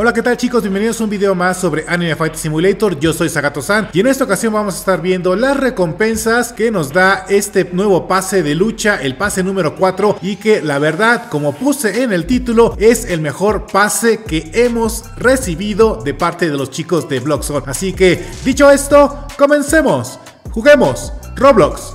Hola, ¿qué tal chicos? Bienvenidos a un video más sobre Anime Fighting Simulator. Yo soy Sagato-san y en esta ocasión vamos a estar viendo las recompensas que nos da este nuevo pase de lucha, el pase número 4, y que la verdad, como puse en el título, es el mejor pase que hemos recibido de parte de los chicos de Bloxon. Así que, dicho esto, comencemos. Juguemos Roblox.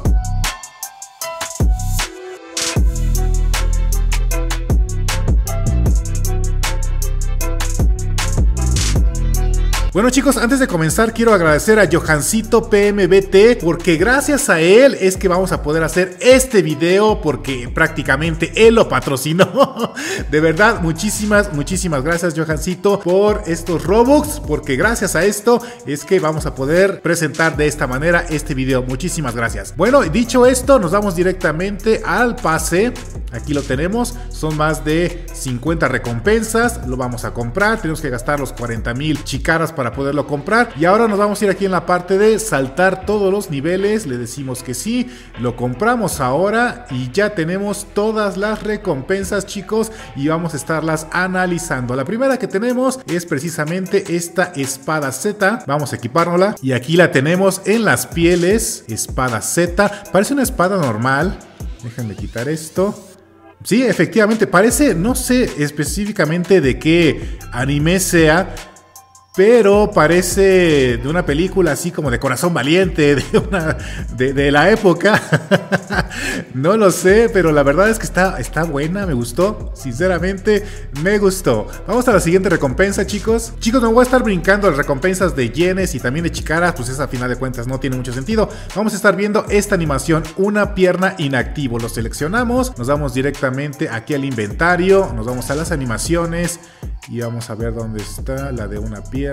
Bueno chicos, antes de comenzar quiero agradecer a Johancito PMBT porque gracias a él es que vamos a poder hacer este video, porque prácticamente él lo patrocinó. De verdad, muchísimas gracias Johancito por estos Robux, porque gracias a esto es que vamos a poder presentar de esta manera este video. Muchísimas gracias. Bueno, dicho esto, nos vamos directamente al pase. Aquí lo tenemos, son más de 50 recompensas, lo vamos a comprar, tenemos que gastar los 40,000 chicaras para poderlo comprar. Y ahora nos vamos a ir aquí en la parte de saltar todos los niveles, le decimos que sí, lo compramos ahora y ya tenemos todas las recompensas chicos y vamos a estarlas analizando. La primera que tenemos es precisamente esta espada Z, vamos a equipárnosla y aquí la tenemos en las pieles, espada Z, parece una espada normal, déjenme quitar esto. Sí, efectivamente, parece, no sé específicamente de qué anime sea, pero parece de una película así como de Corazón Valiente, de la época. No lo sé, pero la verdad es que está buena, me gustó. Sinceramente, me gustó. Vamos a la siguiente recompensa, chicos. Chicos, me voy a estar brincando las recompensas de yenes y también de chicaras, pues esa a final de cuentas no tiene mucho sentido. Vamos a estar viendo esta animación, una pierna inactivo. Lo seleccionamos, nos vamos directamente aquí al inventario, nos vamos a las animaciones y vamos a ver dónde está la de una pierna.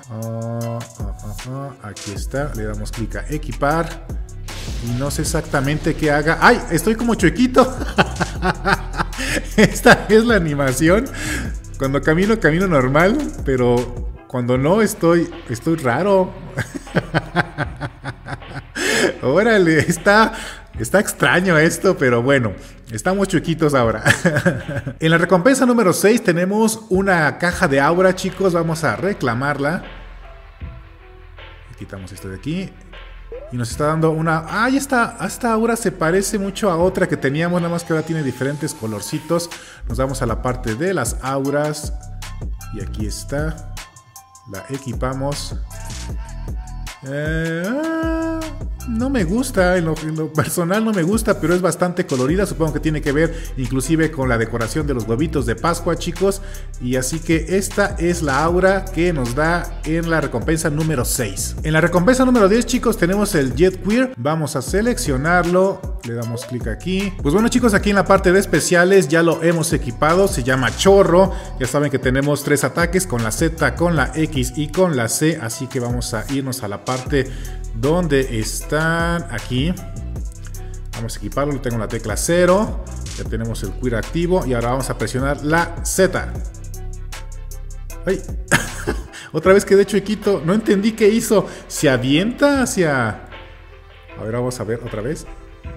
Aquí está, le damos clic a equipar y no sé exactamente qué haga. ¡Ay! Estoy como chuequito. Esta es la animación. Cuando camino normal, pero cuando no estoy raro. Órale, está extraño esto, pero bueno, estamos chuequitos ahora. En la recompensa número 6 tenemos una caja de aura, chicos. Vamos a reclamarla. Quitamos esto de aquí. Y nos está dando una... ¡Ah, ya está! Esta aura se parece mucho a otra que teníamos, nada más que ahora tiene diferentes colorcitos. Nos vamos a la parte de las auras. Y aquí está. La equipamos. No me gusta, en lo personal no me gusta, pero es bastante colorida. Supongo que tiene que ver inclusive con la decoración de los huevitos de Pascua, chicos. Y así que esta es la aura que nos da en la recompensa número 6. En la recompensa número 10, chicos, tenemos el Jet Queer. Vamos a seleccionarlo, le damos clic aquí. Pues bueno chicos, aquí en la parte de especiales ya lo hemos equipado. Se llama Chorro. Ya saben que tenemos 3 ataques, con la Z, con la X y con la C. Así que vamos a irnos a la parte donde están aquí. Vamos a equiparlo, le tengo la tecla 0. Ya tenemos el Queer activo y ahora vamos a presionar la Z. ¡Ay! Otra vez quedé chuequito, no entendí qué hizo. Se avienta hacia... A ver, vamos a ver otra vez.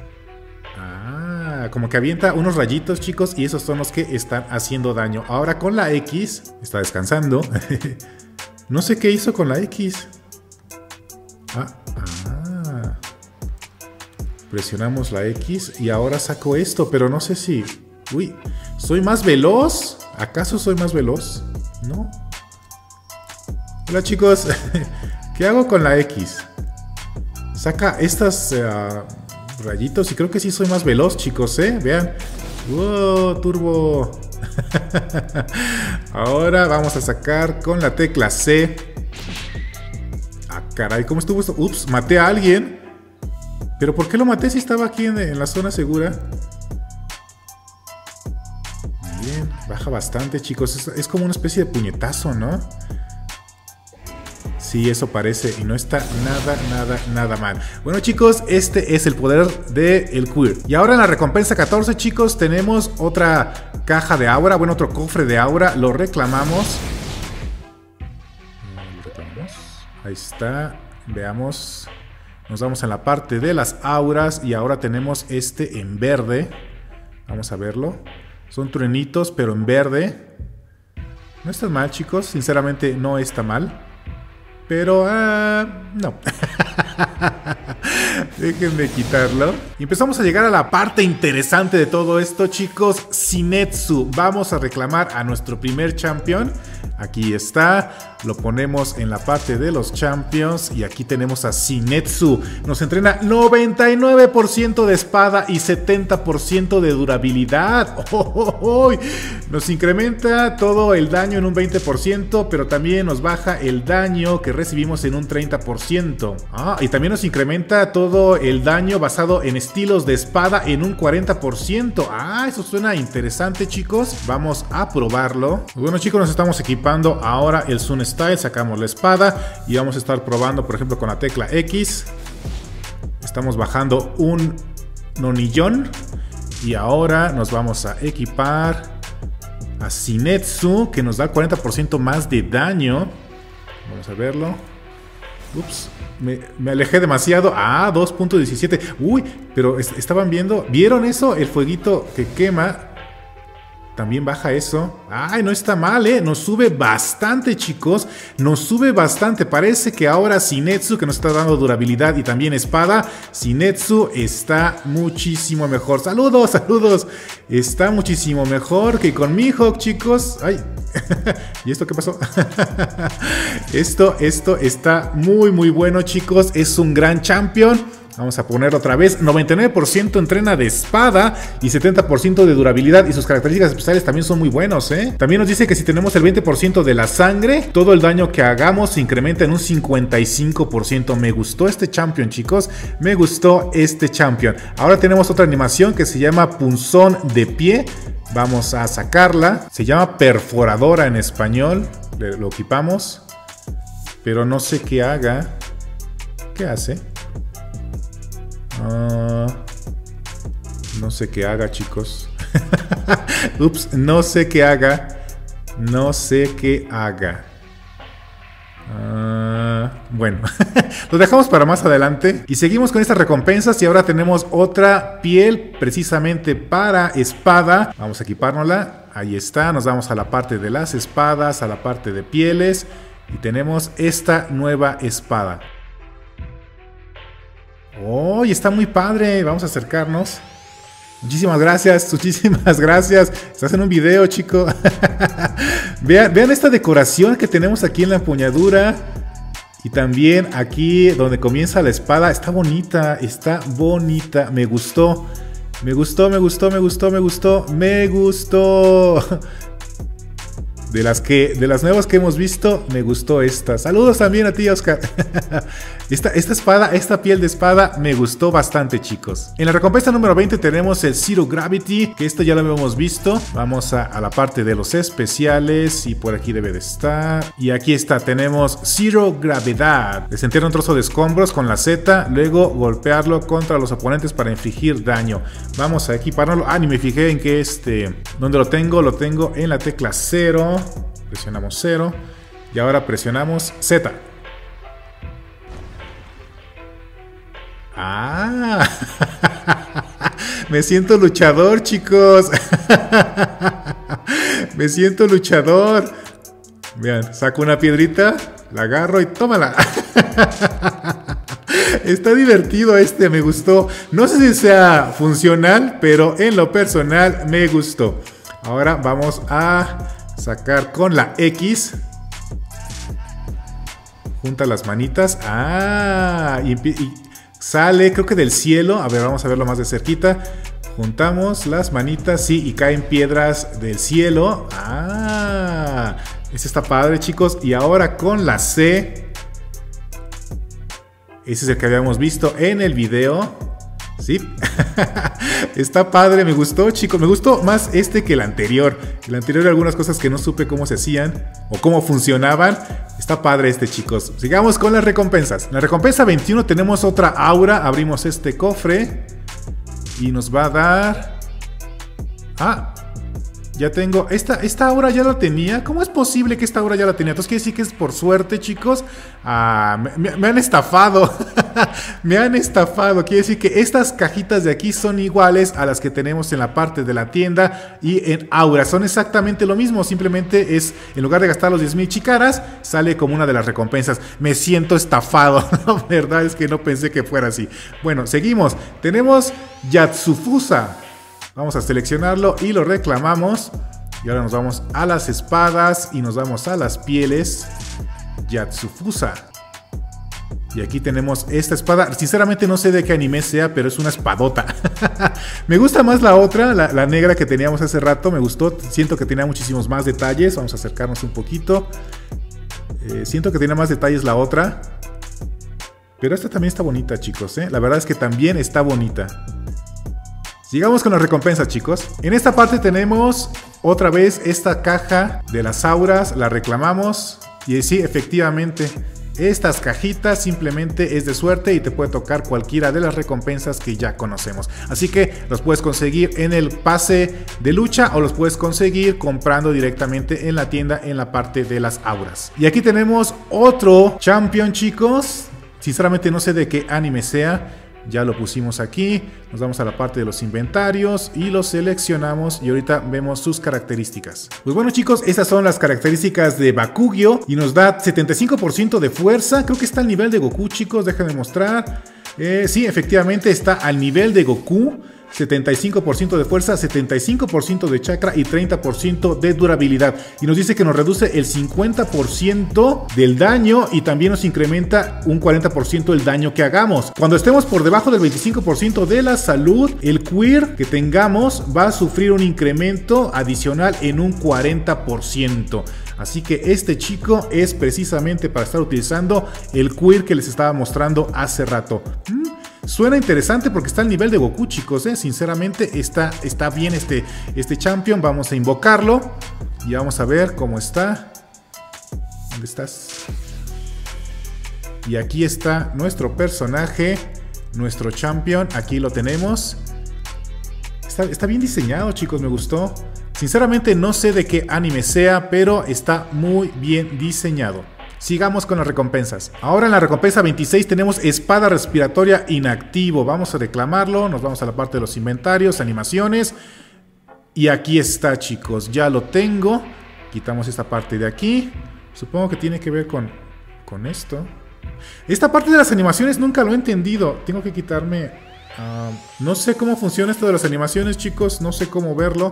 Ah, como que avienta unos rayitos, chicos, y esos son los que están haciendo daño. Ahora con la X, está descansando. No sé qué hizo con la X. Presionamos la X y ahora saco esto, pero no sé si... Uy, ¿soy más veloz? ¿Acaso soy más veloz? No. Hola chicos, ¿qué hago con la X? Saca estas rayitos y creo que sí soy más veloz, chicos, Vean. ¡Wow! Turbo. Ahora vamos a sacar con la tecla C. Ah, caray, ¿cómo estuvo esto? Ups, maté a alguien. ¿Pero por qué lo maté si estaba aquí en la zona segura? Bien, baja bastante, chicos. Es como una especie de puñetazo, ¿no? Sí, eso parece y no está nada mal. Bueno, chicos, este es el poder del Queer. Y ahora en la recompensa 14, chicos, tenemos otra caja de aura. Bueno, otro cofre de aura. Lo reclamamos. Ahí está. Veamos. Nos vamos a la parte de las auras y ahora tenemos este en verde. Vamos a verlo. Son truenitos, pero en verde. No está mal, chicos. Sinceramente no está mal. Pero, no. Déjenme quitarlo. Y empezamos a llegar a la parte interesante de todo esto, chicos. Zenitsu. Vamos a reclamar a nuestro primer champion. Aquí está. Lo ponemos en la parte de los champions. Y aquí tenemos a Zenitsu. Nos entrena 99% de espada y 70% de durabilidad. Nos incrementa todo el daño en un 20%, pero también nos baja el daño que recibimos en un 30%. Y también nos incrementa todo el daño basado en estilos de espada en un 40%. Eso suena interesante, chicos. Vamos a probarlo. Bueno, chicos, nos estamos equipando ahora el Sun Style. Sacamos la espada y vamos a estar probando, por ejemplo, con la tecla X. Estamos bajando un nonillón. Y ahora nos vamos a equipar a Zenitsu, que nos da 40% más de daño. Vamos a verlo. Ups, me alejé demasiado. 2.17. Uy, pero estaban viendo. ¿Vieron eso? El fueguito que quema. También baja eso. No está mal, nos sube bastante, chicos. Nos sube bastante. Parece que ahora Zenitsu, que nos está dando durabilidad y también espada, Zenitsu está muchísimo mejor. Saludos, saludos. Está muchísimo mejor que con Mihawk, chicos. ¿Y esto qué pasó? Esto está muy, muy bueno, chicos. Es un gran champion. Vamos a ponerlo otra vez. 99% entrena de espada y 70% de durabilidad. Y sus características especiales también son muy buenos, También nos dice que si tenemos el 20% de la sangre, todo el daño que hagamos se incrementa en un 55%. Me gustó este champion, chicos. Me gustó este champion. Ahora tenemos otra animación que se llama punzón de pie. Vamos a sacarla. Se llama perforadora en español. Lo equipamos. Pero no sé qué haga. ¿Qué hace? No sé qué haga, chicos. Ups, no sé qué haga. No sé qué haga. Bueno, lo dejamos para más adelante. Y seguimos con estas recompensas. Y ahora tenemos otra piel precisamente para espada. Vamos a equipárnosla. Ahí está, nos vamos a la parte de las espadas, a la parte de pieles. Y tenemos esta nueva espada. Y está muy padre. Vamos a acercarnos. Muchísimas gracias, muchísimas gracias. Estás en un video, chico. Vean esta decoración que tenemos aquí en la empuñadura. Y también aquí donde comienza la espada. Está bonita, está bonita. Me gustó. Me gustó, me gustó, me gustó, me gustó. Me gustó. De las nuevas que hemos visto, me gustó esta. Saludos también a ti, Oscar. Esta espada, esta piel de espada, me gustó bastante, chicos. En la recompensa número 20 tenemos el Zero Gravity, que esto ya lo habíamos visto. Vamos a la parte de los especiales y por aquí debe de estar. Y aquí está, tenemos Zero Gravedad. Desentierra un trozo de escombros con la Z, luego golpearlo contra los oponentes para infligir daño. Vamos a equiparlo. Ni me fijé en que ¿dónde lo tengo? Lo tengo en la tecla 0. Presionamos 0 y ahora presionamos Z. Me siento luchador, chicos. Me siento luchador. Vean, saco una piedrita, la agarro y tómala. Está divertido me gustó. No sé si sea funcional, pero en lo personal me gustó. Ahora vamos a sacar con la X. Junta las manitas. Y sale, creo que del cielo. A ver, vamos a verlo más de cerquita. Juntamos las manitas, sí, y caen piedras del cielo. Este está padre, chicos. Y ahora con la C. Ese es el que habíamos visto en el video. Sí, está padre, me gustó, chicos. Me gustó más que el anterior. El anterior, algunas cosas que no supe cómo se hacían o cómo funcionaban. Está padre chicos. Sigamos con las recompensas. En la recompensa 21 tenemos otra aura. Abrimos este cofre y nos va a dar... ya tengo... Esta aura ya la tenía. ¿Cómo es posible que esta aura ya la tenía? Entonces quiere decir que es por suerte, chicos. Me han estafado. Me han estafado. Quiere decir que estas cajitas de aquí son iguales a las que tenemos en la parte de la tienda y en Aura. Son exactamente lo mismo. Simplemente es, en lugar de gastar los 10,000 chicaras, sale como una de las recompensas. Me siento estafado. La verdad es que no pensé que fuera así. Bueno, seguimos. Tenemos Yatsufusa. Vamos a seleccionarlo y lo reclamamos. Y ahora nos vamos a las espadas y nos vamos a las pieles. Yatsufusa. Y aquí tenemos esta espada. Sinceramente no sé de qué anime sea, pero es una espadota. Me gusta más la otra, la negra que teníamos hace rato. Me gustó. Siento que tenía muchísimos más detalles. Vamos a acercarnos un poquito. Siento que tiene más detalles la otra. Pero esta también está bonita, chicos. La verdad es que también está bonita. Sigamos con las recompensas, chicos. En esta parte tenemos otra vez esta caja de las auras. La reclamamos. Y sí, efectivamente, estas cajitas simplemente es de suerte y te puede tocar cualquiera de las recompensas que ya conocemos. Así que los puedes conseguir en el pase de lucha o los puedes conseguir comprando directamente en la tienda en la parte de las auras. Y aquí tenemos otro champion, chicos. Sinceramente no sé de qué anime sea. Ya lo pusimos aquí, nos vamos a la parte de los inventarios y los seleccionamos y ahorita vemos sus características. Pues bueno, chicos, estas son las características de Bakugyo y nos da 75% de fuerza. Creo que está al nivel de Goku, chicos, déjenme mostrar. Sí, efectivamente está al nivel de Goku. 75% de fuerza, 75% de chakra y 30% de durabilidad. Y nos dice que nos reduce el 50% del daño y también nos incrementa un 40% el daño que hagamos. Cuando estemos por debajo del 25% de la salud, el queer que tengamos va a sufrir un incremento adicional en un 40%. Así que este chico es precisamente para estar utilizando el queer que les estaba mostrando hace rato. Suena interesante porque está al nivel de Goku, chicos. Sinceramente está bien este champion. Vamos a invocarlo y vamos a ver cómo está. ¿Dónde estás? Y aquí está nuestro personaje, nuestro champion. Aquí lo tenemos. Está bien diseñado, chicos, me gustó. Sinceramente no sé de qué anime sea, pero está muy bien diseñado. Sigamos con las recompensas. Ahora en la recompensa 26 tenemos espada respiratoria inactivo. Vamos a reclamarlo. Nos vamos a la parte de los inventarios, animaciones. Y aquí está, chicos. Ya lo tengo. Quitamos esta parte de aquí. Supongo que tiene que ver con esto. Esta parte de las animaciones nunca lo he entendido. Tengo que quitarme... no sé cómo funciona esto de las animaciones, chicos. No sé cómo verlo.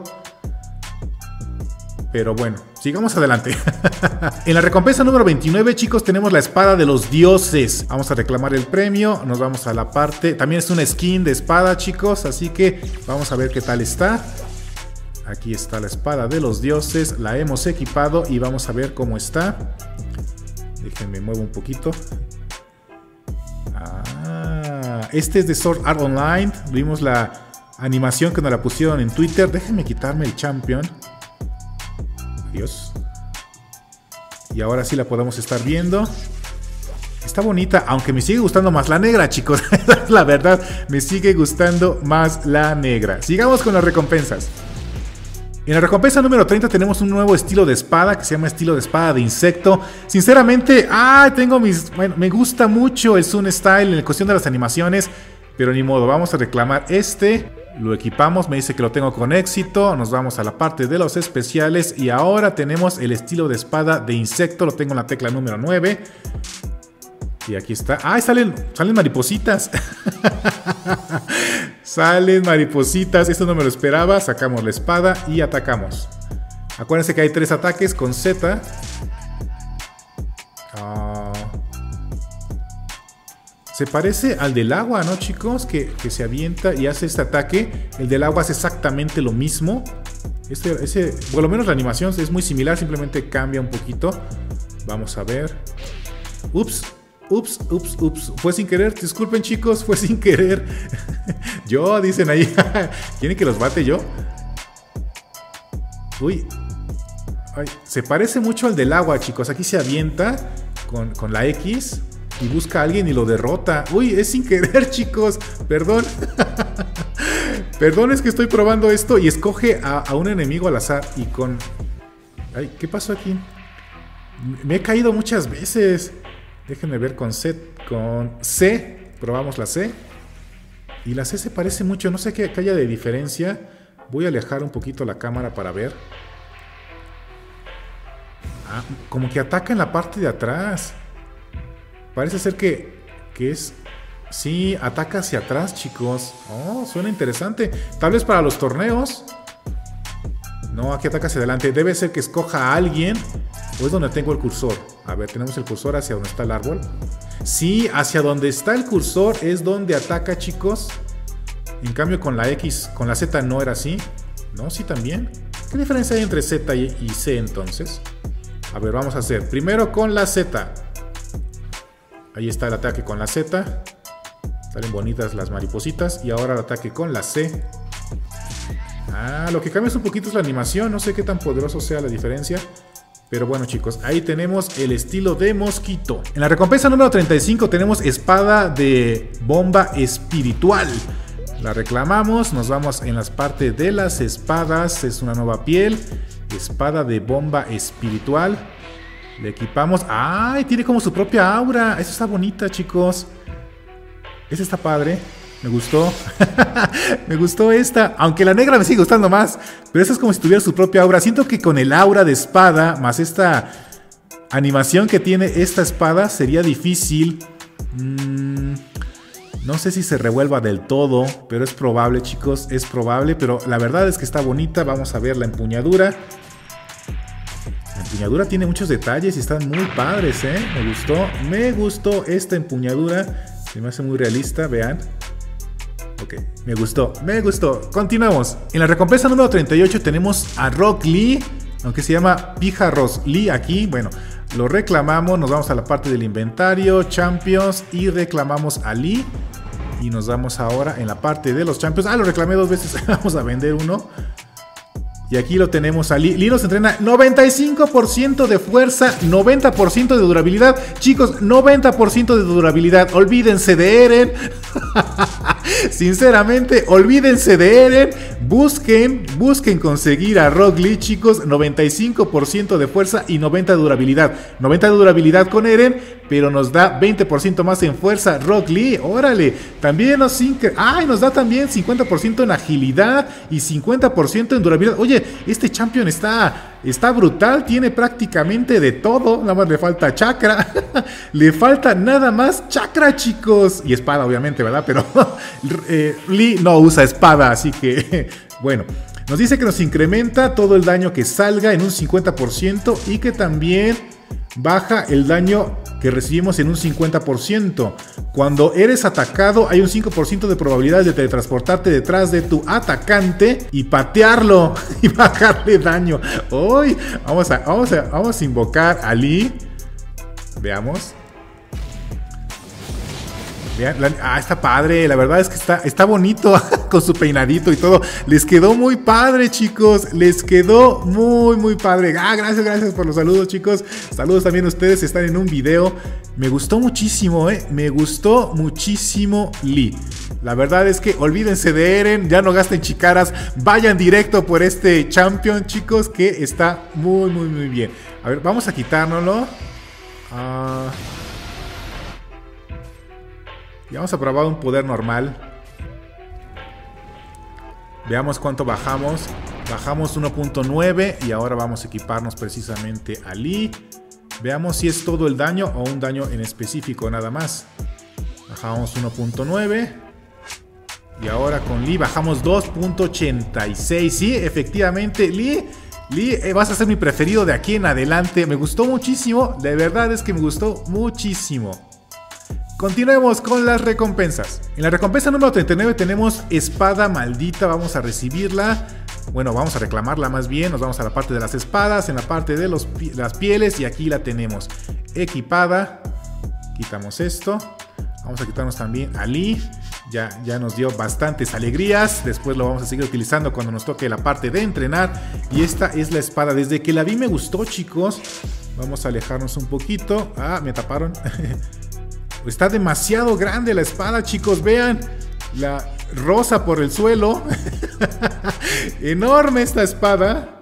Pero bueno, sigamos adelante. En la recompensa número 29, chicos, tenemos la espada de los dioses. Vamos a reclamar el premio. Nos vamos a la parte... También es una skin de espada, chicos. Así que vamos a ver qué tal está. Aquí está la espada de los dioses. La hemos equipado y vamos a ver cómo está. Déjenme muevo un poquito. Este es de Sword Art Online. Vimos la animación que nos la pusieron en Twitter. Déjenme quitarme el champion. Dios. Y ahora sí la podemos estar viendo. Está bonita, aunque me sigue gustando más la negra, chicos. La verdad, me sigue gustando más la negra. Sigamos con las recompensas. En la recompensa número 30 tenemos un nuevo estilo de espada que se llama estilo de espada de insecto. Sinceramente, bueno, me gusta mucho el Sun Style en la cuestión de las animaciones, pero ni modo, vamos a reclamar este. Lo equipamos, me dice que lo tengo con éxito. Nos vamos a la parte de los especiales y ahora tenemos el estilo de espada de insecto. Lo tengo en la tecla número 9. Y aquí está. ¡Ay, salen maripositas! Salen maripositas. Esto no me lo esperaba. Sacamos la espada y atacamos. Acuérdense que hay 3 ataques con Z. Se parece al del agua, ¿no, chicos? Que se avienta y hace este ataque. El del agua hace exactamente lo mismo. Por lo menos la animación es muy similar, simplemente cambia un poquito. Vamos a ver. Ups. Fue sin querer, disculpen, chicos, fue sin querer. Yo, dicen ahí. ¿Quieren que los bate yo? Uy. Ay, se parece mucho al del agua, chicos. Aquí se avienta con la X. Y busca a alguien y lo derrota. Uy, es sin querer, chicos. Perdón. Perdón, es que estoy probando esto. Y escoge a un enemigo al azar. Y con... Ay, ¿qué pasó aquí? Me he caído muchas veces. Déjenme ver con C. probamos la C. Y la C se parece mucho, no sé qué haya de diferencia. Voy a alejar un poquito la cámara para ver. Ah, como que ataca en la parte de atrás. Parece ser que es... Sí, ataca hacia atrás, chicos. Oh, suena interesante. Tal vez para los torneos. No, aquí ataca hacia adelante. Debe ser que escoja a alguien. O es donde tengo el cursor. A ver, tenemos el cursor hacia donde está el árbol. Sí, hacia donde está el cursor es donde ataca, chicos. En cambio con la X, con la Z no era así. No, sí también. ¿Qué diferencia hay entre Z y C entonces? A ver, vamos a hacer. Primero con la Z. Ahí está el ataque con la Z. Salen bonitas las maripositas. Y ahora el ataque con la C. Ah, lo que cambia es un poquito es la animación. No sé qué tan poderoso sea la diferencia. Pero bueno, chicos, ahí tenemos el estilo de mosquito. En la recompensa número 35 tenemos espada de bomba espiritual. La reclamamos, nos vamos en las partes de las espadas. Es una nueva piel. Espada de bomba espiritual. Le equipamos. ¡Ay! Tiene como su propia aura. Esa está bonita, chicos. Esa está padre. Me gustó. Me gustó esta. Aunque la negra me sigue gustando más. Pero esta es como si tuviera su propia aura. Siento que con el aura de espada, más esta animación que tiene esta espada, sería difícil. No sé si se revuelva del todo. Pero es probable, chicos. Es probable. Pero la verdad es que está bonita. Vamos a ver la empuñadura. La empuñadura tiene muchos detalles y están muy padres, ¿eh? Me gustó. Me gustó esta empuñadura. Se me hace muy realista, vean. Ok, me gustó, me gustó. Continuamos. En la recompensa número 38 tenemos a Rock Lee, aunque se llama Pijarros Lee aquí. Bueno, lo reclamamos, nos vamos a la parte del inventario, Champions, y reclamamos a Lee. Y nos vamos ahora en la parte de los Champions. Ah, lo reclamé 2 veces, vamos a vender uno. Y aquí lo tenemos a Lee. Lee nos entrena 95% de fuerza, 90% de durabilidad. Chicos, 90% de durabilidad. Olvídense de Eren. Sinceramente, olvídense de Eren. Busquen conseguir a Rock Lee, chicos. 95% de fuerza y 90% de durabilidad. 90% de durabilidad con Eren, pero nos da 20% más en fuerza Rock Lee. Órale. También nos da también 50% en agilidad y 50% en durabilidad. Oye, este champion está brutal. Tiene prácticamente de todo. Nada más le falta chakra. Le falta nada más chakra, chicos. Y espada, obviamente, ¿verdad? Pero Lee no usa espada, así que bueno. Nos dice que nos incrementa todo el daño que salga en un 50% y que también baja el daño que recibimos en un 50%. Cuando eres atacado hay un 5% de probabilidad de teletransportarte detrás de tu atacante y patearlo y bajarle daño. Hoy vamos a invocar a Lee. Veamos. Vean, está padre, la verdad es que está bonito con su peinadito y todo. Les quedó muy padre, chicos. Les quedó muy padre. Gracias por los saludos, chicos. Saludos también a ustedes, están en un video. Me gustó muchísimo, me gustó muchísimo Lee. La verdad es que olvídense de Eren, ya no gasten chicaras. Vayan directo por este champion, chicos, que está muy bien. A ver, vamos a quitárnoslo. Y vamos a probar un poder normal. Veamos cuánto bajamos. Bajamos 1.9 y ahora vamos a equiparnos precisamente a Lee. Veamos si es todo el daño o un daño en específico nada más. Bajamos 1.9. Y ahora con Lee bajamos 2.86. Sí, efectivamente, Lee, vas a ser mi preferido de aquí en adelante. Me gustó muchísimo. De verdad es que me gustó muchísimo. Continuemos con las recompensas. En la recompensa número 39 tenemos espada maldita. Vamos a recibirla. Bueno, vamos a reclamarla más bien. Nos vamos a la parte de las espadas, en la parte de las pieles. Y aquí la tenemos equipada. Quitamos esto. Vamos a quitarnos también a Lee. Ya nos dio bastantes alegrías. Después lo vamos a seguir utilizando cuando nos toque la parte de entrenar. Y esta es la espada. Desde que la vi me gustó, chicos. Vamos a alejarnos un poquito. Me taparon. Está demasiado grande la espada, chicos. Vean. La rosa por el suelo. Enorme esta espada.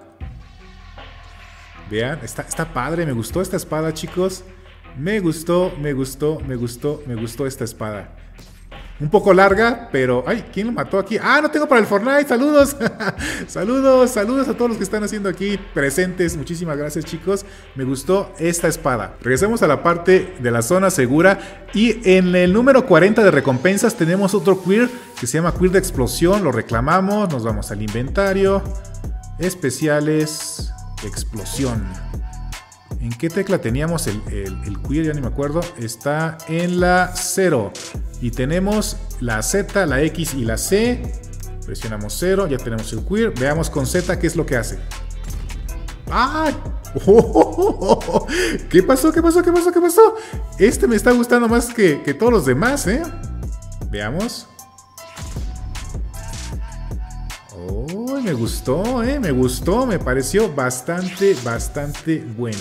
Vean, está padre. Me gustó esta espada, chicos. Me gustó esta espada. Un poco larga, pero... ¡Ay! ¿Quién lo mató aquí? ¡Ah! No tengo para el Fortnite. ¡Saludos! Saludos a todos los que están haciendo aquí presentes. Muchísimas gracias, chicos. Me gustó esta espada. Regresemos a la parte de la zona segura. Y en el número 40 de recompensas tenemos otro queer que se llama queer de explosión. Lo reclamamos. Nos vamos al inventario. Especiales. Explosión. ¿En qué tecla teníamos el queer? Ya ni me acuerdo. Está en la 0. Y tenemos la Z, la X y la C. Presionamos 0. Ya tenemos el queer. Veamos con Z qué es lo que hace. ¡Ay! ¡Oh! ¿Qué pasó? ¿Qué pasó? ¿Qué pasó? ¿Qué pasó? Este me está gustando más que todos los demás, ¿eh? Veamos. ¡Oh! Me gustó, ¿eh? Me gustó. Me pareció bastante bueno.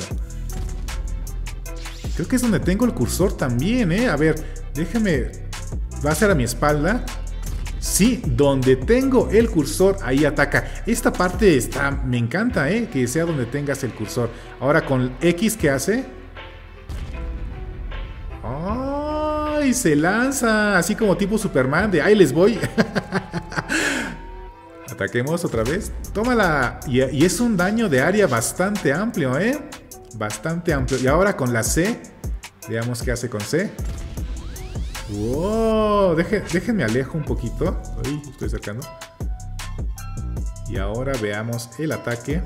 Creo que es donde tengo el cursor también, ¿eh? A ver, déjame... Va a ser a mi espalda. Sí, donde tengo el cursor, ahí ataca. Esta parte está... Me encanta, ¿eh? Que sea donde tengas el cursor. Ahora con X, ¿qué hace? ¡Ay! Se lanza. Así como tipo Superman de... ¡Ahí les voy! Ataquemos otra vez. Tómala. Y es un daño de área bastante amplio, ¿eh? Bastante amplio. Y ahora con la C. Veamos qué hace con C. ¡Wow! Déjenme alejo un poquito. Uy, estoy acercando. Y ahora veamos el ataque.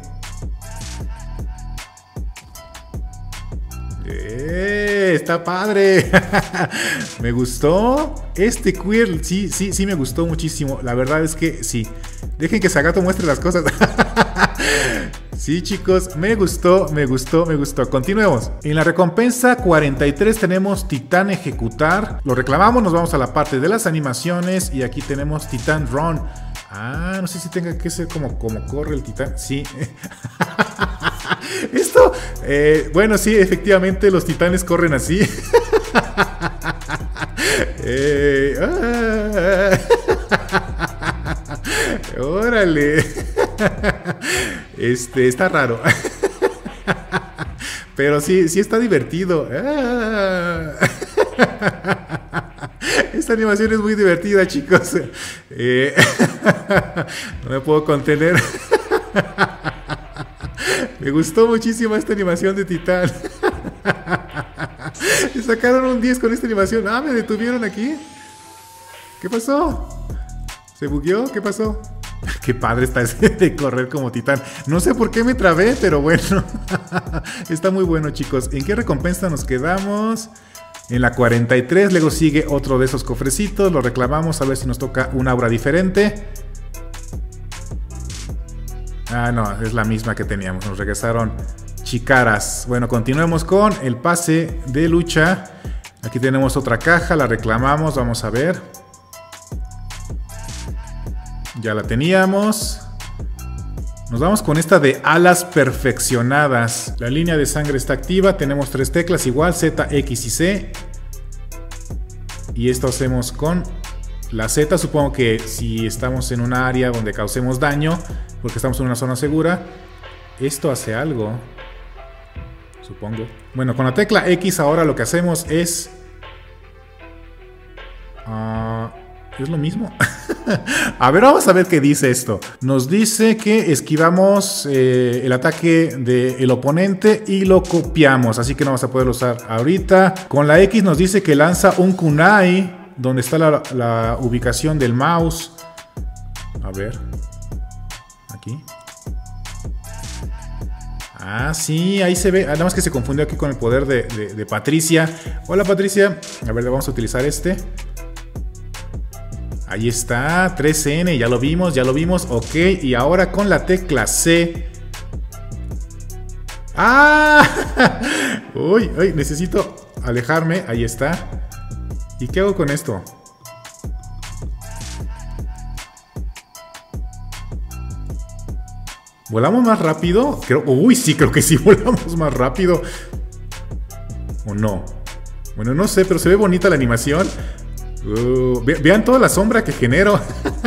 ¡Está padre! Me gustó. Este queer sí me gustó muchísimo. La verdad es que sí. Dejen que Zagato muestre las cosas. Sí, chicos, me gustó. Continuemos. En la recompensa 43 tenemos Titán Ejecutar. Lo reclamamos, nos vamos a la parte de las animaciones. Y aquí tenemos Titán Run. Ah, no sé si tenga que ser como corre el titán. Sí. Esto, bueno, sí, efectivamente los titanes corren así. Órale. Está raro. Pero sí está divertido. Esta animación es muy divertida, chicos. No me puedo contener. Me gustó muchísimo esta animación de Titán. Sacaron un 10 con esta animación. Ah, me detuvieron aquí. ¿Qué pasó? ¿Se bugueó? ¿Qué pasó? Qué padre está ese de correr como Titán. No sé por qué me trabé, pero bueno. Está muy bueno, chicos. ¿En qué recompensa nos quedamos? En la 43, luego sigue otro de esos cofrecitos. Lo reclamamos a ver si nos toca una aura diferente. Ah, no, es la misma que teníamos. Nos regresaron chicaras. Bueno, continuemos con el pase de lucha. Aquí tenemos otra caja, la reclamamos. Vamos a ver. Ya la teníamos. Nos vamos con esta de alas perfeccionadas. La línea de sangre está activa. Tenemos 3 teclas igual, Z, X y C. Y esto hacemos con la Z. Supongo que si estamos en un área donde causemos daño, porque estamos en una zona segura, esto hace algo. Supongo. Bueno, con la tecla X ahora lo que hacemos es... ¿es lo mismo? A ver, vamos a ver qué dice esto. Nos dice que esquivamos el ataque del oponente y lo copiamos. Así que no vamos a poder usar ahorita. Con la X nos dice que lanza un kunai, donde está la ubicación del mouse. A ver. Aquí. Ah, sí, ahí se ve. Nada más que se confundió aquí con el poder de Patricia. Hola, Patricia. A ver, vamos a utilizar este. Ahí está, 3N, ya lo vimos, ok. Y ahora con la tecla C. ¡Ah! Uy, necesito alejarme, ahí está. ¿Y qué hago con esto? ¿Volamos más rápido? Uy, sí, creo que sí, volamos más rápido. ¿O no? Bueno, no sé, pero se ve bonita la animación. Vean toda la sombra que genero.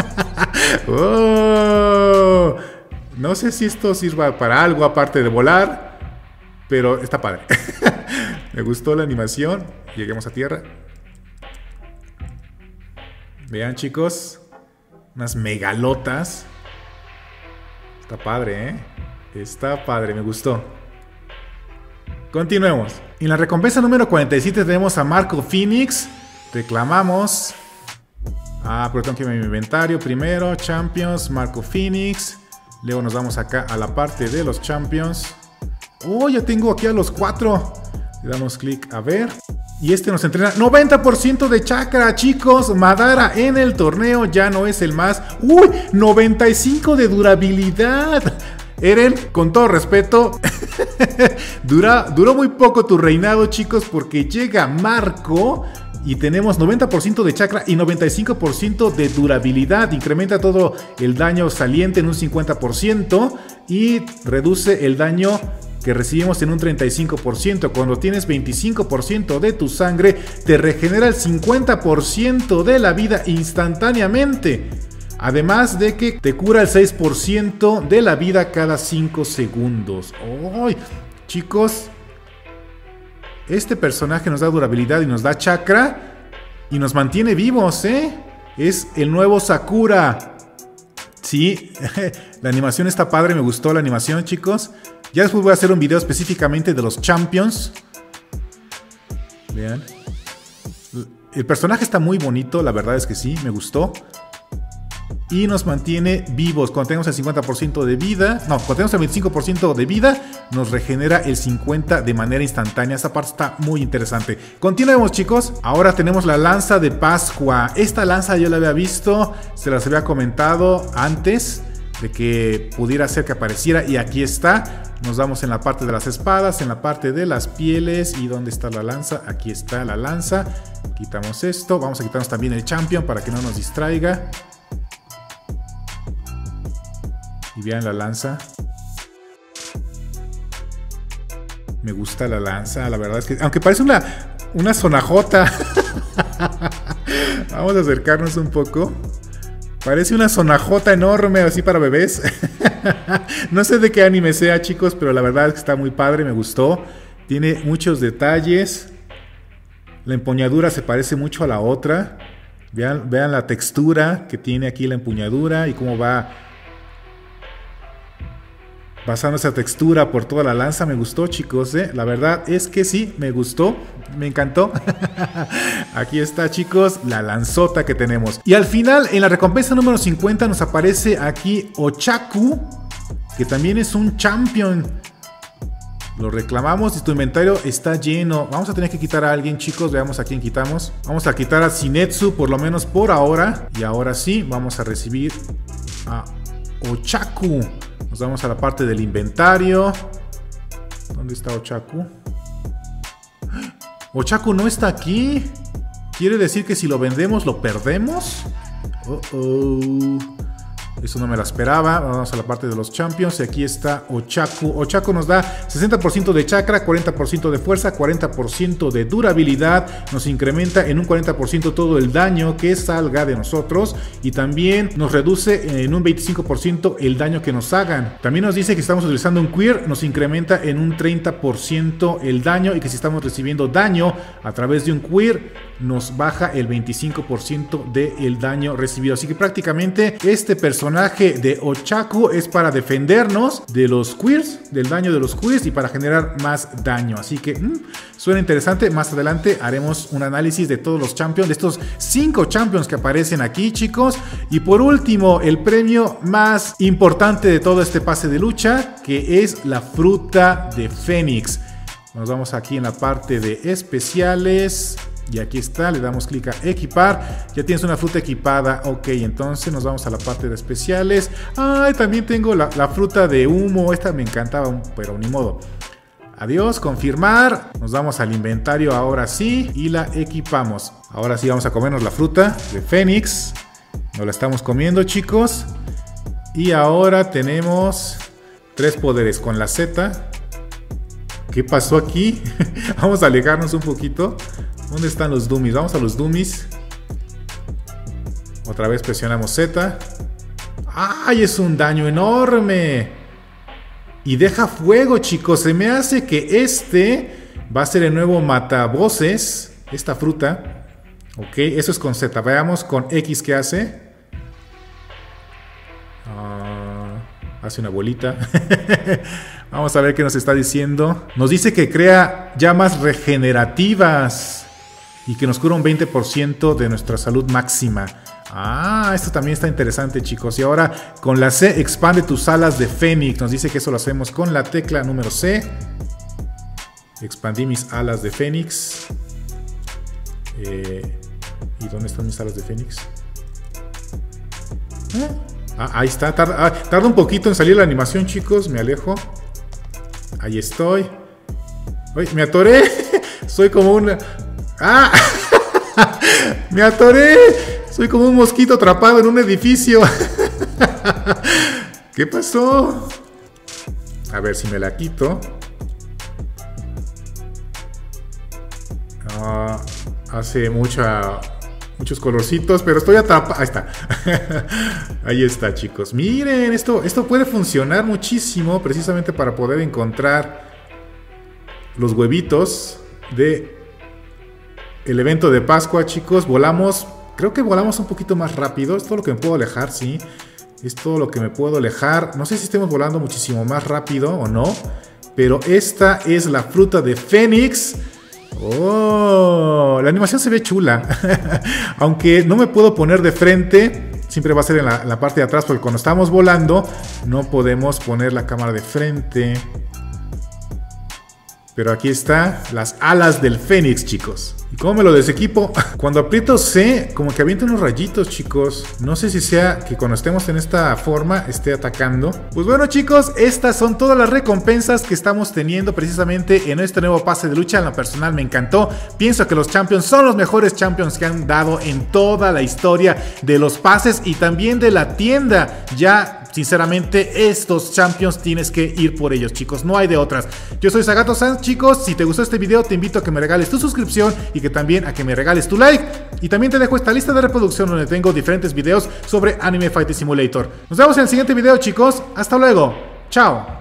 No sé si esto sirva para algo aparte de volar, pero está padre. Me gustó la animación. Lleguemos a tierra. Vean, chicos. Unas megalotas. Está padre, ¿eh? Está padre, me gustó. Continuemos. En la recompensa número 47 tenemos a Marco Phoenix. Reclamamos. Pero tengo que ir a mi inventario primero. Champions, Marco Phoenix. Luego nos vamos acá a la parte de los Champions. Ya tengo aquí a los 4. Le damos clic a ver. Y este nos entrena 90% de chakra, chicos. Madara en el torneo ya no es el más. 95 de durabilidad. Eren, con todo respeto, duró muy poco tu reinado, chicos, porque llega Marco y tenemos 90% de chakra y 95% de durabilidad. Incrementa todo el daño saliente en un 50% y reduce el daño que recibimos en un 35%. Cuando tienes 25% de tu sangre, te regenera el 50% de la vida instantáneamente. Además de que te cura el 6% de la vida cada 5 segundos. ¡Ay! Chicos, este personaje nos da durabilidad y nos da chakra y nos mantiene vivos, ¿eh? Es el nuevo Sakura. Sí, la animación está padre, me gustó la animación, chicos. Ya después voy a hacer un video específicamente de los Champions. Vean. El personaje está muy bonito, la verdad es que sí, me gustó. Y nos mantiene vivos. Cuando tenemos el 50% de vida, cuando tenemos el 25% de vida, nos regenera el 50% de manera instantánea. Esta parte está muy interesante. Continuemos, chicos. Ahora tenemos la lanza de Pascua. Esta lanza yo la había visto, se las había comentado antes de que pudiera ser que apareciera. Y aquí está. Nos vamos en la parte de las espadas, en la parte de las pieles. ¿Y dónde está la lanza? Aquí está la lanza. Quitamos esto. Vamos a quitarnos también el champion para que no nos distraiga. Y vean la lanza. Me gusta la lanza, la verdad es que... Aunque parece una sonajota. Vamos a acercarnos un poco. Parece una sonajota enorme, así para bebés. No sé de qué anime sea, chicos, pero la verdad es que está muy padre, me gustó. Tiene muchos detalles. La empuñadura se parece mucho a la otra. Vean la textura que tiene aquí la empuñadura y cómo va pasando esa textura por toda la lanza. Me gustó, chicos, la verdad es que sí, me gustó, me encantó. Aquí está, chicos, la lanzota que tenemos. Y al final, en la recompensa número 50, nos aparece aquí Ochaku, que también es un champion. Lo reclamamos y tu inventario está lleno. Vamos a tener que quitar a alguien, chicos. Veamos a quién quitamos. Vamos a quitar a Zenitsu, por lo menos por ahora. Y ahora sí, vamos a recibir a Ochaku. Nos vamos a la parte del inventario. ¿Dónde está Ochaku? Ochaku no está aquí. ¿Quiere decir que si lo vendemos lo perdemos? Eso no me la esperaba. Vamos a la parte de los Champions. Y aquí está Ochaku. Ochaku nos da 60% de chakra, 40% de fuerza, 40% de durabilidad. Nos incrementa en un 40% todo el daño que salga de nosotros. Y también nos reduce en un 25% el daño que nos hagan. También nos dice que si estamos utilizando un Queer, nos incrementa en un 30% el daño. Y que si estamos recibiendo daño a través de un Queer, nos baja el 25% del daño recibido. Así que prácticamente este personaje de Ochaku es para defendernos de los Queers, del daño de los Queers y para generar más daño. Así que suena interesante. Más adelante haremos un análisis de todos los champions, de estos 5 champions que aparecen aquí, chicos. Y por último, el premio más importante de todo este pase de lucha, que es la fruta de Fénix. Nos vamos aquí en la parte de especiales. Y aquí está, le damos clic a equipar. Ya tienes una fruta equipada. Ok, entonces nos vamos a la parte de especiales. Ay, también tengo la fruta de humo. Esta me encantaba, pero ni modo. Adiós, confirmar. Nos vamos al inventario ahora sí y la equipamos. Ahora sí vamos a comernos la fruta de Fénix. Nos la estamos comiendo, chicos. Y ahora tenemos 3 poderes con la Z. ¿Qué pasó aquí? Vamos a alejarnos un poquito. ¿Dónde están los dummies? Vamos a los dummies. Otra vez presionamos Z. ¡Ay! Es un daño enorme. Y deja fuego, chicos. Se me hace que este va a ser el nuevo matabosses. Esta fruta. Ok, eso es con Z. Veamos con X qué hace. Hace una bolita. Vamos a ver qué nos está diciendo. Nos dice que crea llamas regenerativas y que nos cura un 20% de nuestra salud máxima. Esto también está interesante, chicos. Y ahora con la C, expande tus alas de Fénix. Nos dice que eso lo hacemos con la tecla número C. Expandí mis alas de Fénix. ¿Y dónde están mis alas de Fénix? Ahí está. Tarda un poquito en salir la animación, chicos. Me alejo. Ahí estoy. ¡Uy, me atoré! Soy como un... ¡Me atoré! Soy como un mosquito atrapado en un edificio. ¿Qué pasó? A ver si me la quito. Hace muchos colorcitos, pero estoy atrapado. Ahí está. Ahí está, chicos. Miren, esto puede funcionar muchísimo precisamente para poder encontrar los huevitos de el evento de Pascua, chicos. Volamos. Creo que volamos un poquito más rápido. Es todo lo que me puedo alejar, sí. Es todo lo que me puedo alejar. No sé si estemos volando muchísimo más rápido o no. Pero esta es la fruta de Fénix. La animación se ve chula. Aunque no me puedo poner de frente. Siempre va a ser en la parte de atrás. Porque cuando estamos volando no podemos poner la cámara de frente. Pero aquí está las alas del Fénix, chicos. ¿Y cómo me lo desequipo? Cuando aprieto C, como que avienta unos rayitos, chicos. No sé si sea que cuando estemos en esta forma esté atacando. Pues bueno, chicos, estas son todas las recompensas que estamos teniendo precisamente en este nuevo pase de lucha. En lo personal me encantó. Pienso que los Champions son los mejores Champions que han dado en toda la historia de los pases y también de la tienda. Ya, sinceramente, estos Champions tienes que ir por ellos, chicos. No hay de otras. Yo soy Zagato Sans, chicos. Si te gustó este video, te invito a que me regales tu suscripción y que también a que me regales tu like. Y también te dejo esta lista de reproducción donde tengo diferentes videos sobre Anime Fighting Simulator. Nos vemos en el siguiente video, chicos. Hasta luego. Chao.